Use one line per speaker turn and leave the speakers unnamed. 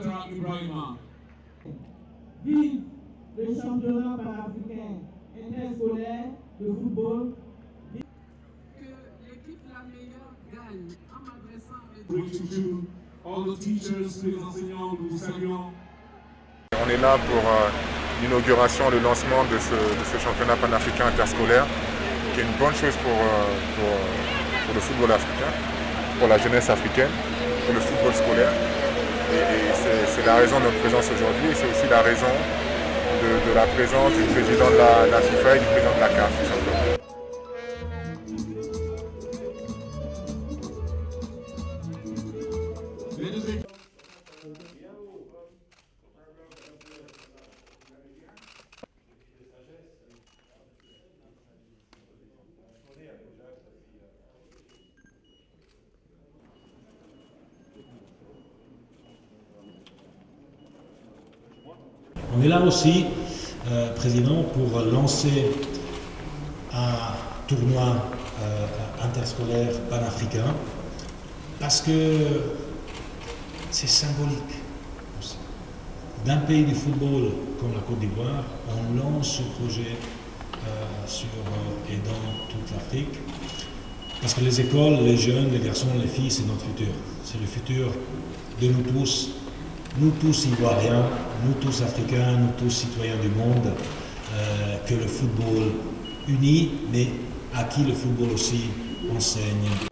Dr. Ibrahima.
Vive le championnat panafricain interscolaire de football.
Que l'équipe la meilleure gagne en m'adressant à
To all the teachers, les enseignants, nous saluons.
On est là pour l'inauguration, le lancement de ce championnat panafricain interscolaire, qui est une bonne chose pour le football africain, pour la jeunesse africaine, pour le football scolaire. Et c'est la raison de notre présence aujourd'hui, et c'est aussi la raison de la présence du président de la FIFA et du président de la CAF, tout simplement.
On est là aussi, Président, pour lancer un tournoi interscolaire panafricain, parce que c'est symbolique aussi. D'un pays du football comme la Côte d'Ivoire, on lance ce projet et dans toute l'Afrique, parce que les écoles, les jeunes, les garçons, les filles, c'est notre futur. C'est le futur de nous tous ivoiriens, nous tous africains, nous tous citoyens du monde, que le football unit, mais à qui le football aussi enseigne.